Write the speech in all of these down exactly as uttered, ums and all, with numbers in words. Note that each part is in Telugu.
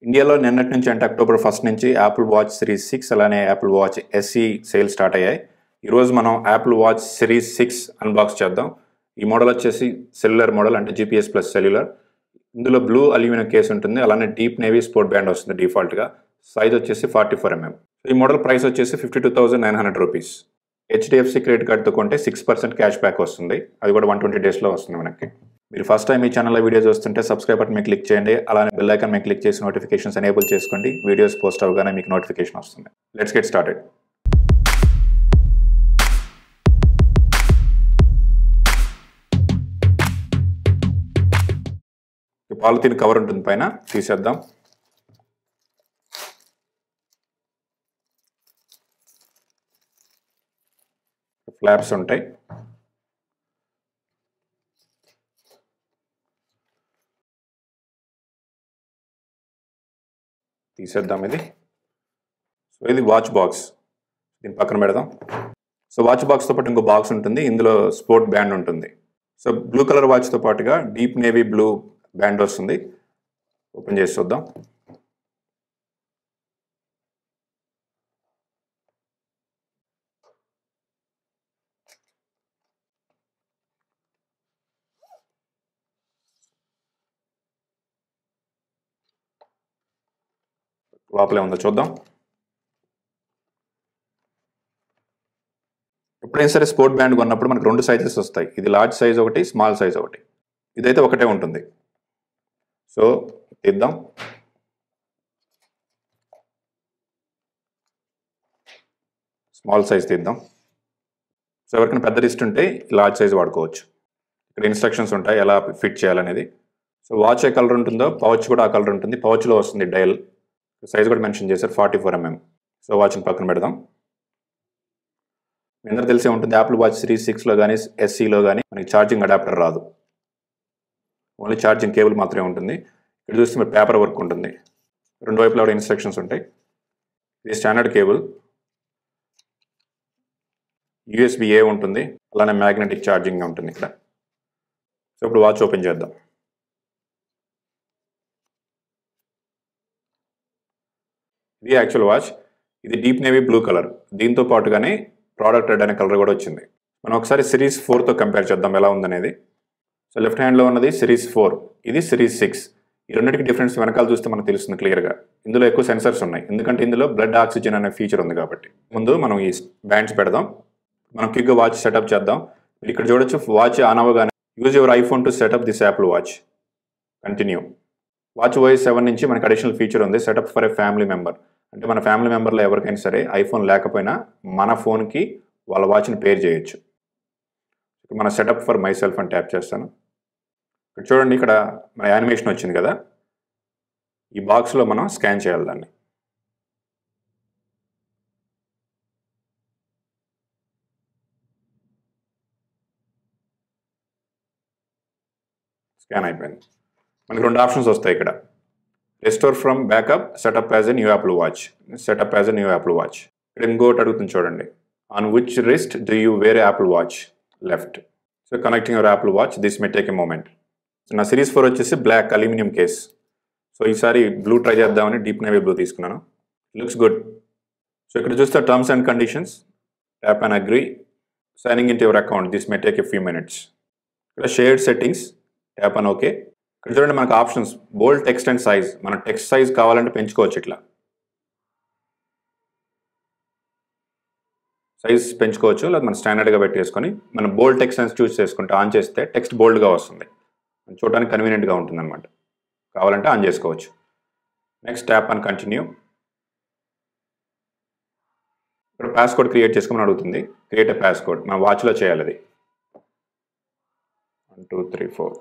ఇండియాలో నిన్నటి నుంచి అంటే అక్టోబర్ ఫస్ట్ నుంచి యాపిల్ వాచ్ సిరీస్ సిక్స్ అలానే Apple Watch SE sale start అయ్యాయి. ఈరోజు మనం Apple watch series six unbox చేద్దాం. ఈ మోడల్ వచ్చేసి సెల్యులర్ మోడల్, అంటే జీపీఎస్ ప్లస్ సెల్యులర్. ఇందులో బ్లూ అల్యూమినియం కేస్ ఉంటుంది, అలానే డీప్ నేవీ స్పోర్ట్ బ్యాండ్ వస్తుంది డిఫాల్ట్గా. సైజ్ వచ్చేసి ఫార్టీ ఫోర్ ఎంఎం. ఈ మోడల్ ప్రైస్ వచ్చేసి fifty two thousand nine hundred rupees. HDFC credit కార్డ్తో కొంటే సిక్స్ పర్సెంట్ క్యాష్ బ్యాక్ వస్తుంది, అది కూడా వన్ ట్వంటీ డేస్లో వస్తుంది మనకి. మీరు ఫస్ట్ టైం ఈ ఛానల్లో వీడియో చూస్తుంటే సబ్స్క్రైబ్ బటన్ మీద క్లిక్ చేయండి, అలానే బెల్ ఐకాన్ మీద క్లిక్ చేసి నోటిఫికేషన్స్ ఎనేబుల్ చేసుకోండి. వీడియోస్ పోస్ట్ అవగానే మీకు నోటిఫికేషన్ వస్తుంది. Let's get started. Polythene cover ఉంటుంది, పైన తీసేద్దాం. ఫ్లాప్స్ ఉంటాయి, తీసేద్దాం ఇది. సో ఇది వాచ్ బాక్స్, దీని పక్కన పెడదాం. సో వాచ్ బాక్స్తో పాటు ఇంకో బాక్స్ ఉంటుంది, ఇందులో స్పోర్ట్ బ్యాండ్ ఉంటుంది. సో బ్లూ కలర్ వాచ్తో పాటుగా డీప్ నేవీ బ్లూ బ్యాండ్ వస్తుంది. ఓపెన్ చేసి చూద్దాం. లోపలే ఉందో చూద్దాం. ఎప్పుడైనా సరే స్పోర్ట్ బ్యాండ్ కొన్నప్పుడు మనకు రెండు సైజెస్ వస్తాయి. ఇది లార్జ్ సైజ్ ఒకటి, స్మాల్ సైజ్ ఒకటి. ఇదైతే ఒకటే ఉంటుంది. సో తీద్దాం. స్మాల్ సైజ్ తీద్దాం. సో ఎవరికైనా పెద్ద రిస్ట్ ఉంటే లార్జ్ సైజ్ వాడుకోవచ్చు. ఇక్కడ ఇన్స్ట్రక్షన్స్ ఉంటాయి ఎలా ఫిట్ చేయాలనేది. సో వాచ్ ఏ కలర్ ఉంటుందో పౌచ్ కూడా ఆ కలర్ ఉంటుంది. పౌచ్లో వస్తుంది డయల్. సైజ్ కూడా మెన్షన్ చేశారు, ఫార్టీ ఫోర్ ఎంఎం. సో వాచ్ని పక్కన పెడదాం. మీ అందరూ తెలిసే ఉంటుంది, యాపిల్ వాచ్ సిరీస్ సిక్స్లో కానీ ఎస్సీలో కానీ మనకి ఛార్జింగ్ అడాప్టర్ రాదు, ఓన్లీ ఛార్జింగ్ కేబుల్ మాత్రమే ఉంటుంది. ఇక్కడ చూస్తే మీరు పేపర్ వర్క్ ఉంటుంది, రెండు వైపులా కూడా ఇన్స్ట్రక్షన్స్ ఉంటాయి. ఇది స్టాండర్డ్ కేబుల్. యూఎస్బి ఏ ఉంటుంది, అలానే మ్యాగ్నెటిక్ ఛార్జింగ్ ఉంటుంది ఇక్కడ. సో ఇప్పుడు వాచ్ ఓపెన్ చేద్దాం. ఇది యాక్చువల్ వాచ్. ఇది డీప్ నేవీ బ్లూ కలర్, దీంతో పాటుగానే ప్రోడక్ట్ రెడ్ అనే కలర్ కూడా వచ్చింది. మనం ఒకసారి సిరీస్ ఫోర్తో కంపేర్ చేద్దాం ఎలా ఉందనేది. సో లెఫ్ట్ హ్యాండ్లో ఉన్నది సిరీస్ ఫోర్, ఇది సిరీస్ సిక్స్. ఈ రెండింటికి డిఫరెన్స్ వెనకాల చూస్తే మనకు తెలుస్తుంది క్లియర్గా. ఇందులో ఎక్కువ సెన్సర్స్ ఉన్నాయి, ఎందుకంటే ఇందులో బ్లడ్ ఆక్సిజన్ అనే ఫీచర్ ఉంది కాబట్టి. ముందు మనం ఈ బ్యాండ్స్ పెడదాం. మనం క్విక్గా వాచ్ సెటప్ చేద్దాం. మీరు ఇక్కడ చూడొచ్చు, వాచ్ ఆన్ అవ్వగానే use your iPhone to setup this Apple Watch. Continue. Watch OS seven నుంచి మనకు అడిషనల్ ఫీచర్ ఉంది, setup for a family member. అంటే మన ఫ్యామిలీ మెంబర్లో ఎవరికైనా సరే ఐఫోన్ లేకపోయినా మన ఫోన్కి వాళ్ళ వాచ్ని పేర్ చేయొచ్చు. మన సెటప్ ఫర్ మై సెల్ఫ్ అని ట్యాప్ చేస్తాను. ఇక్కడ చూడండి, ఇక్కడ మన యానిమేషన్ వచ్చింది కదా, ఈ బాక్స్లో మనం స్కాన్ చేయాలి దాన్ని. స్కాన్ అయిపోయింది. మనకి రెండు ఆప్షన్స్ వస్తాయి ఇక్కడ. Restore from backup, set up as a new Apple watch. Set up as a new Apple watch. ఇక్కడ ఇంకోటి అడుగుతుంది చూడండి, on which wrist do you wear Apple watch? Left. So connecting your Apple watch, this may take a moment. నా సిరీస్ ఫోర్ వచ్చేసి బ్లాక్ అల్యూమినియం కేస్. సో ఈసారి బ్లూ ట్రై చేద్దామని డీప్ నేవీ బ్లూ తీసుకున్నాను. Looks good. సో ఇక్కడ చూస్తే terms and conditions, tap and agree. Signing in to your account, this may take a few minutes. ఇక్కడ shared settings, tap and okay. ఇక్కడ చూడండి మనకు options, bold text and size. మన టెక్స్ట్ సైజ్ కావాలంటే పెంచుకోవచ్చు, ఇట్లా సైజ్ పెంచుకోవచ్చు, లేదా మనం స్టాండర్డ్గా పెట్టేసుకొని మనం బోల్డ్ టెక్స్ట్ అని చూస్ చేసుకుంటే ఆన్ చేస్తే టెక్స్ట్ బోల్డ్గా వస్తుంది, చూడడానికి కన్వీనియంట్గా ఉంటుంది అనమాట. కావాలంటే ఆన్ చేసుకోవచ్చు. Next tap and continue. ఇక్కడ పాస్ కోడ్ క్రియేట్ చేసుకోమని అడుగుతుంది. క్రియేట్ ఎ పాస్ కోడ్, మన వాచ్లో చేయాలి అది. One two three four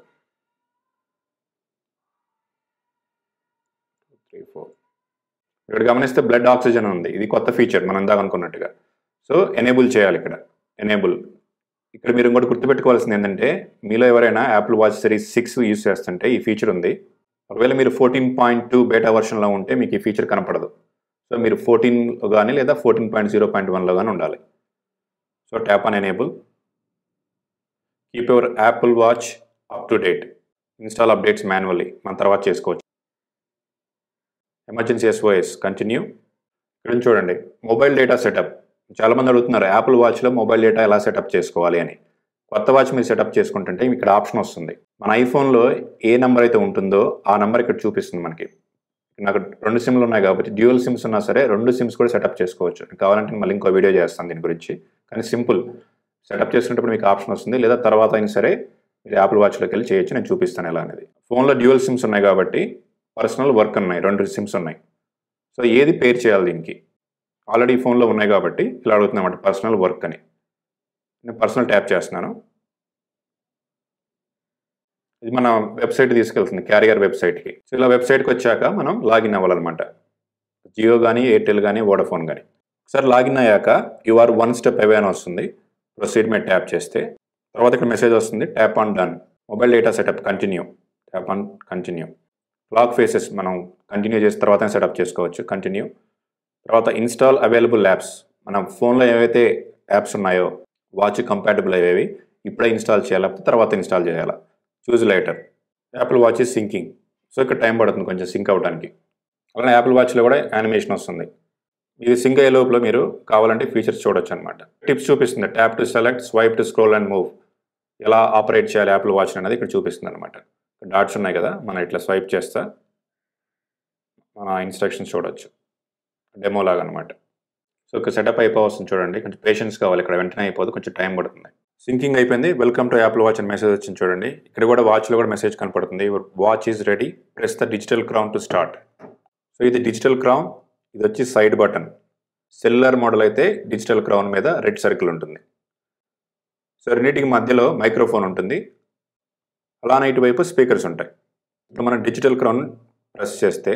three four ఇక్కడ గమనిస్తే బ్లడ్ ఆక్సిజన్ ఉంది, ఇది కొత్త ఫీచర్ మనం ఇందాక అనుకున్నట్టుగా. సో ఎనేబుల్ చేయాలి ఇక్కడ, ఎనేబుల్. ఇక్కడ మీరు ఇంకోటి గుర్తుపెట్టుకోవాల్సింది ఏంటంటే, మీలో ఎవరైనా Apple watch series six use చేస్తుంటే ఈ ఫీచర్ ఉంది. ఒకవేళ మీరు ఫోర్టీన్ పాయింట్ టూ బేటా వర్షన్లో ఉంటే మీకు ఈ ఫీచర్ కనపడదు. సో మీరు ఫోర్టీన్లో కానీ లేదా ఫోర్టీన్ పాయింట్ జీరో పాయింట్ వన్లో కానీ ఉండాలి. So tap on enable. Keep your Apple watch up to date. Install updates manually, మన తర్వాత చేసుకోవచ్చు. Emergency SOS continue. ఇక్కడ చూడండి మొబైల్ డేటా సెటప్. చాలామంది అడుగుతున్నారు యాపిల్ వాచ్లో మొబైల్ డేటా ఎలా సెటప్ చేసుకోవాలి అని. కొత్త వాచ్ మీరు సెటప్ చేసుకుంటుంటే ఇక్కడ ఆప్షన్ వస్తుంది. మన ఐఫోన్లో ఏ నెంబర్ అయితే ఉంటుందో ఆ నెంబర్ ఇక్కడ చూపిస్తుంది మనకి. నాకు రెండు సిమ్లు ఉన్నాయి కాబట్టి డ్యూయల్ సిమ్స్ ఉన్నా సరే రెండు సిమ్స్ కూడా సెటప్ చేసుకోవచ్చు. కావాలంటే మళ్ళీ ఇంకో వీడియో చేస్తాను దీని గురించి. కానీ సింపుల్ సెటప్ చేసుకునేటప్పుడు మీకు ఆప్షన్ వస్తుంది, లేదా తర్వాత అయినా సరే మీరు యాపిల్ వాచ్లోకి వెళ్ళి చేయొచ్చు. నేను చూపిస్తాను ఎలా అనేది. ఫోన్లో డ్యూయల్ సిమ్స్ ఉన్నాయి కాబట్టి పర్సనల్ వర్క్ ఉన్నాయి, రెండు సిమ్స్ ఉన్నాయి. సో ఏది పేర్ చేయాలి దీనికి? ఆల్రెడీ ఫోన్లో ఉన్నాయి కాబట్టి ఇలా అడుగుతుందన్నమాట పర్సనల్ వర్క్ అని. నేను పర్సనల్ ట్యాప్ చేస్తున్నాను. ఇది మన వెబ్సైట్ తీసుకెళ్తుంది, క్యారియర్ వెబ్సైట్కి. సో ఇలా వెబ్సైట్కి వచ్చాక మనం లాగిన్ అవ్వాలన్నమాట. జియో కానీ ఎయిర్టెల్ కానీ వోడాఫోన్ కానీ. ఒకసారి లాగిన్ అయ్యాక you are one step away అని వస్తుంది. ప్రొసీడ్ మీద ట్యాప్ చేస్తే తర్వాత ఇక్కడ మెసేజ్ వస్తుంది, tap on done, mobile data setup continue, tap on continue. Clock faces మనం కంటిన్యూ చేసిన తర్వాత సెటప్ చేసుకోవచ్చు, కంటిన్యూ. తర్వాత ఇన్స్టాల్ అవైలబుల్ యాప్స్, మనం ఫోన్లో ఏవైతే యాప్స్ ఉన్నాయో వాచ్ కంపాటబుల్ అయ్యేవి ఇప్పుడే ఇన్స్టాల్ చేయాలి, లేకపోతే తర్వాత ఇన్స్టాల్ చేయాలా, choose later. Apple watch is syncing. So ఇక్కడ టైం పడుతుంది కొంచెం సింక్ అవ్వడానికి. అలానే యాపిల్ వాచ్లో కూడా యానిమేషన్ వస్తుంది. ఇది సింక్ అయ్యే లోపల మీరు కావాలంటే ఫీచర్స్ చూడొచ్చు అనమాట. టిప్స్ చూపిస్తుంది, tap to select, swipe to scroll and move. ఎలా ఆపరేట్ చేయాలి యాపిల్ వాచ్ అనేది ఇక్కడ చూపిస్తుంది అనమాట. డాట్స్ ఉన్నాయి కదా, మనం ఇట్లా స్వైప్ చేస్తా మన ఇన్స్ట్రక్షన్స్ చూడొచ్చు, డెమో లాగా అనమాట. సో ఇక్కడ సెటప్ అయిపోవస్తుంది చూడండి. కొంచెం పేషెన్స్ కావాలి, ఇక్కడ వెంటనే అయిపోదు, కొంచెం టైం పడుతుంది. సింకింగ్ అయిపోయింది. వెల్కమ్ టు యాపిల్ వాచ్ అని మెసేజ్ వచ్చింది చూడండి. ఇక్కడ కూడా వాచ్లో కూడా మెసేజ్ కనపడుతుంది, your watch is ready, press the digital crown to start. So ఇది డిజిటల్ క్రౌన్, ఇది వచ్చి సైడ్ బటన్. సెల్యులర్ మోడల్ అయితే డిజిటల్ క్రౌన్ మీద రెడ్ సర్కిల్ ఉంటుంది. సో రెండింటికి మధ్యలో మైక్రోఫోన్ ఉంటుంది, అలానే ఇటువైపు స్పీకర్స్ ఉంటాయి. ఇప్పుడు మనం డిజిటల్ క్రౌన్ ప్రెస్ చేస్తే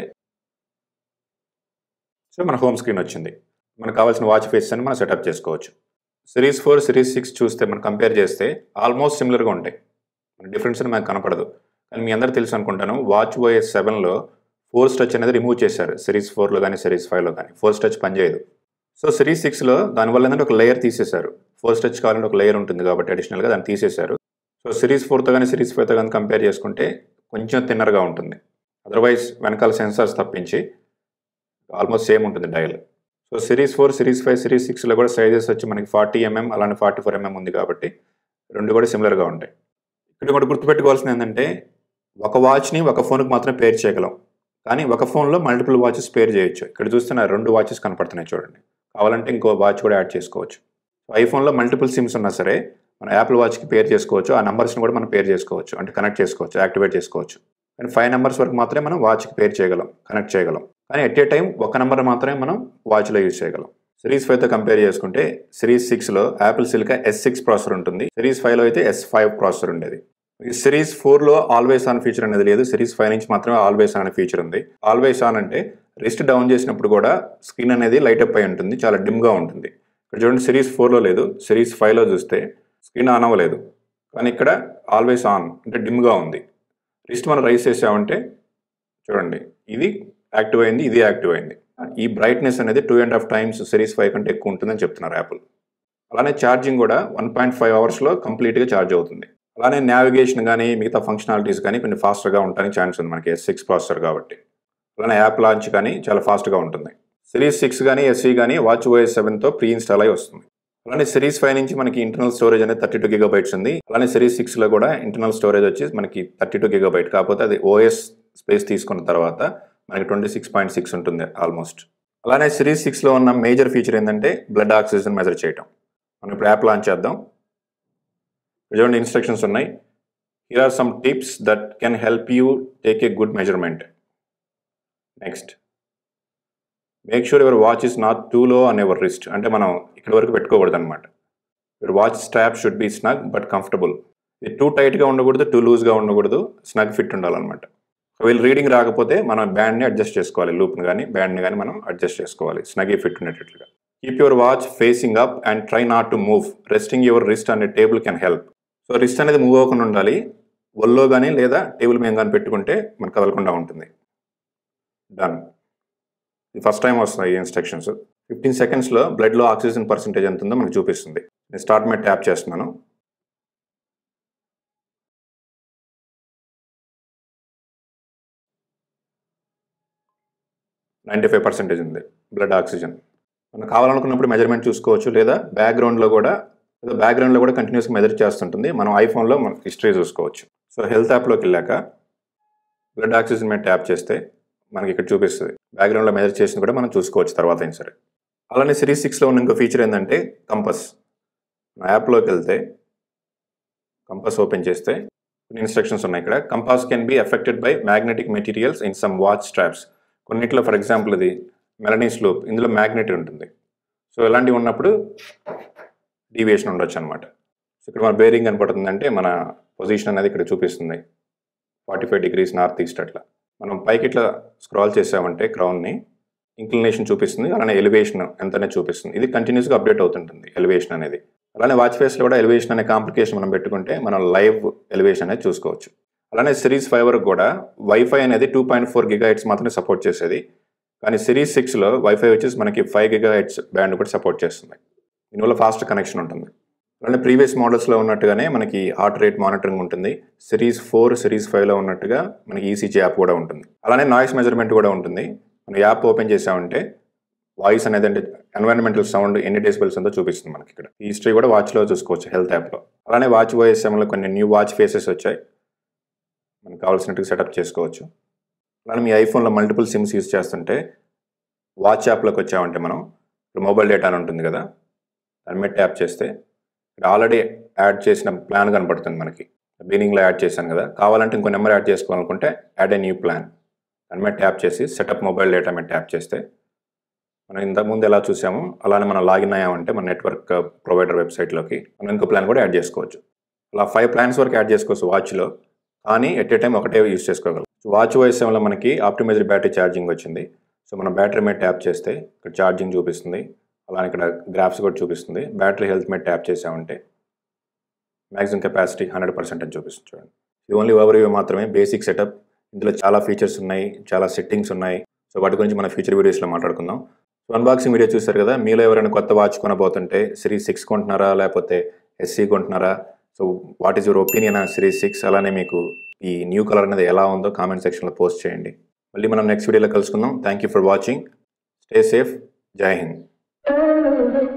సో మన హోమ్ స్క్రీన్ వచ్చింది. మనకు కావాల్సిన వాచ్ ఫేసెస్ అని మనం సెటప్ చేసుకోవచ్చు. సిరీస్ ఫోర్ సిరీస్ సిక్స్ చూస్తే మనం కంపేర్ చేస్తే ఆల్మోస్ట్ సిమిలర్గా ఉంటాయి, మన డిఫరెన్స్ అని మనకు కనపడదు. కానీ మీ అందరూ తెలుసు అనుకుంటాను, వాచ్ ఓఎస్ సెవెన్లో ఫోర్స్ టచ్ అనేది రిమూవ్ చేశారు. సిరీస్ ఫోర్లో కానీ సిరీస్ ఫైవ్లో కానీ ఫోర్స్ టచ్ పనిచేయదు. సో సిరీస్ సిక్స్లో దానివల్ల ఏంటంటే ఒక లేయర్ తీసేశారు. ఫోర్స్ టచ్ కావాలంటే ఒక లేయర్ ఉంటుంది కాబట్టి అడిషనల్గా దాన్ని తీసేశారు. సో సిరీస్ ఫోర్తో కానీ సిరీస్ ఫైవ్తో కానీ కంపేర్ చేసుకుంటే కొంచెం థిన్నర్గా ఉంటుంది. అదర్వైజ్ వెనకాల సెన్సార్స్ తప్పించి ఆల్మోస్ట్ సేమ్ ఉంటుంది dial. So series four series five series సిక్స్లో కూడా సైజెస్ వచ్చి మనకి ఫార్టీ ఎంఎం అలానే ఫార్టీ ఫోర్ ఎంఎం ఉంది కాబట్టి రెండు కూడా సిమిలర్గా ఉంటాయి. ఇక్కడ కూడా గుర్తుపెట్టుకోవాల్సింది ఏంటంటే ఒక వాచ్ని ఒక ఫోన్కి మాత్రమే పేర్ చేయగలం, కానీ ఒక ఫోన్లో మల్టిపుల్ వాచెస్ పేర్ చేయొచ్చు. ఇక్కడ చూస్తున్న రెండు వాచెస్ కనపడుతున్నాయి చూడండి. కావాలంటే ఇంకో వాచ్ కూడా యాడ్ చేసుకోవచ్చు. ఐఫోన్లో మల్టిపుల్ సిమ్స్ ఉన్నా సరే మన యాపిల్ వాచ్కి పేర్ చేసుకోవచ్చు. ఆ నెంబర్స్ని కూడా మనం పేర్ చేసుకోవచ్చు, అంటే కనెక్ట్ చేసుకోవచ్చు, యాక్టివేట్ చేసుకోవచ్చు. కానీ ఫైవ్ నెంబర్స్ వరకు మాత్రమే మనం వాచ్కి పేర్ చేయగలం, కనెక్ట్ చేయగలం. కానీ ఎట్ ఏ టైం ఒక నెంబర్ మాత్రమే మనం వాచ్లో యూజ్ చేయగలం. సిరీస్ ఫైవ్తో కంపేర్ చేసుకుంటే సిరీస్ సిక్స్లో Apple silica S six processor ఉంటుంది, సిరీస్ ఫైవ్లో అయితే ఎస్ ఫైవ్ ప్రాసెసర్ ఉండేది. సిరీస్ ఫోర్లో ఆల్వేస్ ఆన్ ఫీచర్ అనేది లేదు, సిరీస్ ఫైవ్ నుంచి మాత్రమే ఆల్వేస్ ఆన్ అనే ఫీచర్ ఉంది. ఆల్వేస్ ఆన్ అంటే రిస్ట్ డౌన్ చేసినప్పుడు కూడా స్క్రీన్ అనేది లైట్ అప్ అయి ఉంటుంది, చాలా డిమ్గా ఉంటుంది. ఇక్కడ చూడండి సిరీస్ ఫోర్లో లేదు, సిరీస్ ఫైవ్లో చూస్తే స్క్రీన్ ఆన్ అవ్వలేదు, కానీ ఇక్కడ ఆల్వేస్ ఆన్ అంటే డిమ్గా ఉంది. రిస్ట్ మనం రైస్ చేసామంటే చూడండి ఇది యాక్టివ్ అయింది, ఇది యాక్టివ్ అయింది. ఈ బ్రైట్నెస్ అనేది two and half times series five కంటే ఎక్కువ ఉంటుందని చెప్తున్నారు యాపిల్. అలానే ఛార్జింగ్ కూడా వన్ పాయింట్ ఫైవ్ అవర్స్లో కంప్లీట్గా ఛార్జ్ అవుతుంది. అలానే నావిగేషన్ కానీ మిగతా ఫంక్షనాలిటీస్ కానీ కొంచెం ఫాస్ట్గా ఉండడానికి ఛాన్స్ ఉంది మనకి ఎస్ సిక్స్ ప్రాసెసర్ కాబట్టి. అలానే యాప్ లాంచ్ కానీ చాలా ఫాస్ట్గా ఉంటుంది. సిరీస్ సిక్స్ కానీ ఎస్ఈ కానీ వాచ్ ఓఎస్ సెవెన్తో ప్రీ ఇన్స్టాల్ అయి వస్తుంది. అలానే సిరీస్ ఫైవ్ నుంచి మనకి ఇంటర్నల్ స్టోరేజ్ అనేది థర్టీ టూ గిగాబైట్స్ ఉంది. అలానే సిరీస్ సిక్స్లో కూడా ఇంటర్నల్ స్టోరేజ్ వచ్చి మనకి థర్టీ టూ గిగాబైట్, కాకపోతే అది ఓఎస్ స్పేస్ తీసుకున్న తర్వాత మనకి ట్వంటీ సిక్స్ పాయింట్ సిక్స్ ఉంటుంది ఆల్మోస్ట్. అలానే సిరీస్ సిక్స్లో ఉన్న మేజర్ ఫీచర్ ఏంటంటే బ్లడ్ ఆక్సిజన్ మెజర్ చేయటం. మనం ఇప్పుడు యాప్ లాంచ్ చేద్దాం. చూడండి ఇన్స్ట్రక్షన్స్ ఉన్నాయి. Here are some tips that can help you take a good measurement. Next, make sure your watch is not too low on your wrist. అంటే మనం ఇక్కడ వరకు పెట్టుకోకూడదు అనమాట. Your watch strap should be snug but comfortable. ఇది టూ టైట్గా ఉండకూడదు, టూ లూజ్గా ఉండకూడదు, స్నగ్ ఫిట్ ఉండాలన్నమాట. వీళ్ళు రీడింగ్ రాకపోతే మనం బ్యాండ్ని అడ్జస్ట్ చేసుకోవాలి, లూప్ని కానీ బ్యాండ్ని కానీ మనం అడ్జస్ట్ చేసుకోవాలి స్నగీ ఫిట్ ఉండేటట్లుగా. Keep your watch facing up and try not to move. Resting your wrist అనే table can help. So wrist అనేది మూవ్ అవ్వకుండా ఉండాలి. ఒళ్ళో కానీ లేదా టేబుల్ మీద కానీ పెట్టుకుంటే మనకు కదలకుండా ఉంటుంది. డన్. ఇది ఫస్ట్ టైం వస్తుంది ఈ ఇన్స్ట్రక్షన్స్. ఫిఫ్టీన్ సెకండ్స్లో బ్లడ్లో ఆక్సిజన్ పర్సెంటేజ్ ఎంత ఉందో మనకు చూపిస్తుంది. నేను స్టార్ట్ మీద ట్యాప్ చేస్తున్నాను. నైంటీ ఫైవ్ పర్సెంటేజ్ ఉంది బ్లడ్ ఆక్సిజన్. మనం కావాలనుకున్నప్పుడు మెజర్మెంట్ చూసుకోవచ్చు, లేదా బ్యాక్గ్రౌండ్లో కూడా లేదా బ్యాక్గ్రౌండ్లో కూడా కంటిన్యూస్గా మెజర్ చేస్తుంటుంది. మనం ఐఫోన్లో మన హిస్టరీ చూసుకోవచ్చు. సో హెల్త్ యాప్లోకి వెళ్ళాక బ్లడ్ ఆక్సిజన్ మీద ట్యాప్ చేస్తే మనకి ఇక్కడ చూపిస్తుంది. బ్యాక్గ్రౌండ్లో మెజర్ చేసింది కూడా మనం చూసుకోవచ్చు తర్వాత అయినా సరే. అలానే సిరీస్ సిక్స్లో ఉన్న ఇంకో ఫీచర్ ఏంటంటే కంపస్. నా యాప్లోకి వెళ్తే కంపస్ ఓపెన్ చేస్తే కొన్ని ఇన్స్ట్రక్షన్స్ ఉన్నాయి ఇక్కడ. Compass can be affected by magnetic materials in some watch straps. కొన్నిట్లో ఫర్ ఎగ్జాంపుల్ ఇది మెలనిస్ లూప్, ఇందులో మ్యాగ్నెట్ ఉంటుంది. సో ఇలాంటివి ఉన్నప్పుడు డీవియేషన్ ఉండొచ్చు అనమాట. సో ఇక్కడ మన బేరింగ్ కనపడుతుందంటే మన పొజిషన్ అనేది ఇక్కడ చూపిస్తుంది, forty five degrees north east అట్లా. మనం పైకి ఇట్లా స్క్రాల్ చేసామంటే క్రౌన్ని ఇంక్లినేషన్ చూపిస్తుంది, అలానే ఎలివేషన్ ఎంతనే చూపిస్తుంది. ఇది కంటిన్యూస్గా అప్డేట్ అవుతుంటుంది ఎలివేషన్ అనేది. అలానే వాచ్ ఫేస్లో కూడా ఎలివేషన్ అనే కాంప్లికేషన్ మనం పెట్టుకుంటే మనం లైవ్ ఎలివేషన్ అనేది చూసుకోవచ్చు. అలానే సిరీస్ ఫైవ్ వరకు కూడా వైఫై అనేది two point four gigahertz మాత్రమే సపోర్ట్ చేసేది, కానీ సిరీస్ సిక్స్లో వైఫై వచ్చేసి మనకి ఫైవ్ గిగా హెడ్స్ బ్యాండ్ కూడా సపోర్ట్ చేస్తుంది. దీనివల్ల ఫాస్ట్ కనెక్షన్ ఉంటుంది. అలానే ప్రీవియస్ మోడల్స్లో ఉన్నట్టుగానే మనకి హార్ట్ రేట్ మానిటరింగ్ ఉంటుంది. సిరీస్ ఫోర్ సిరీస్ ఫైవ్లో ఉన్నట్టుగా మనకి ఈసీజీ యాప్ కూడా ఉంటుంది. అలానే నాయిస్ మెజర్మెంట్ కూడా ఉంటుంది. మన యాప్ ఓపెన్ చేసామంటే వాయిస్ అనేది అంటే ఎన్వైరన్మెంటల్ సౌండ్ ఎన్ని డెసిబెల్స్ ఉందో చూపిస్తుంది మనకి ఇక్కడ. ఈ హిస్టరీ కూడా వాచ్లో చూసుకోవచ్చు హెల్త్ యాప్లో. అలానే వాచ్ ఓఎస్ఎంలో కొన్ని న్యూ వాచ్ ఫేసెస్ వచ్చాయి, మనకు కావాల్సినట్టుగా సెటప్ చేసుకోవచ్చు. అలానే మీ ఐఫోన్లో మల్టిపుల్ సిమ్స్ యూజ్ చేస్తుంటే వాచ్ యాప్లోకి వచ్చామంటే మనం ఇప్పుడు మొబైల్ డేటా అని ఉంటుంది కదా, దాని మీద ట్యాప్ చేస్తే ఇక్కడ ఆల్రెడీ యాడ్ చేసిన ప్లాన్ కనపడుతుంది మనకి. బిగినింగ్లో యాడ్ చేశాను కదా, కావాలంటే ఇంకో నెంబర్ యాడ్ చేసుకోవాలనుకుంటే యాడ్ ఏ న్యూ ప్లాన్ దాని మీద ట్యాప్ చేసి సెటప్ మొబైల్ డేటా మీద ట్యాప్ చేస్తే మనం ఇంతకుముందు ఎలా చూసామో అలానే మనం లాగిన్ అయ్యామంటే మన నెట్వర్క్ ప్రొవైడర్ వెబ్సైట్లోకి మనం ఇంకో ప్లాన్ కూడా యాడ్ చేసుకోవచ్చు. అలా ఫైవ్ ప్లాన్స్ వరకు యాడ్ చేసుకోవచ్చు వాచ్లో, కానీ ఎట్ ఏ టైం ఒకటే యూజ్ చేసుకోగలం. వాచ్ ఓఎస్ఎంలో మనకి ఆప్టిమైజ్డ్ బ్యాటరీ ఛార్జింగ్ వచ్చింది. సో మనం బ్యాటరీ మీద ట్యాప్ చేస్తే ఇక్కడ ఛార్జింగ్ చూపిస్తుంది, అలానే ఇక్కడ గ్రాఫ్స్ కూడా చూపిస్తుంది. బ్యాటరీ హెల్త్ మీద ట్యాప్ చేసామంటే మ్యాక్సిమం కెపాసిటీ హండ్రెడ్ పర్సెంట్ అని చూపిస్తుంది. చూడండి, ఇది ఓన్లీ ఓవర్ వ్యూ మాత్రమే, బేసిక్ సెటప్. ఇందులో చాలా ఫీచర్స్ ఉన్నాయి, చాలా సెట్టింగ్స్ ఉన్నాయి. సో వాటి గురించి మన ఫ్యూచర్ వీడియోస్లో మాట్లాడుకుందాం. సో అన్బాక్సింగ్ వీడియో చూస్తారు కదా, మీలో ఎవరైనా కొత్త వాచ్ కొనబోతుంటే సిరీస్ సిక్స్ కొంటున్నారా లేకపోతే ఎస్సీ కొంటున్నారా, so what is your opinion on series six, అలానే మీకు ఈ న్యూ కలర్ అనేది ఎలా ఉందో కామెంట్ సెక్షన్లో పోస్ట్ చేయండి. మళ్ళీ మనం నెక్స్ట్ వీడియోలో కలుసుకుందాం. Thank you for watching. Stay safe. జై హింద్.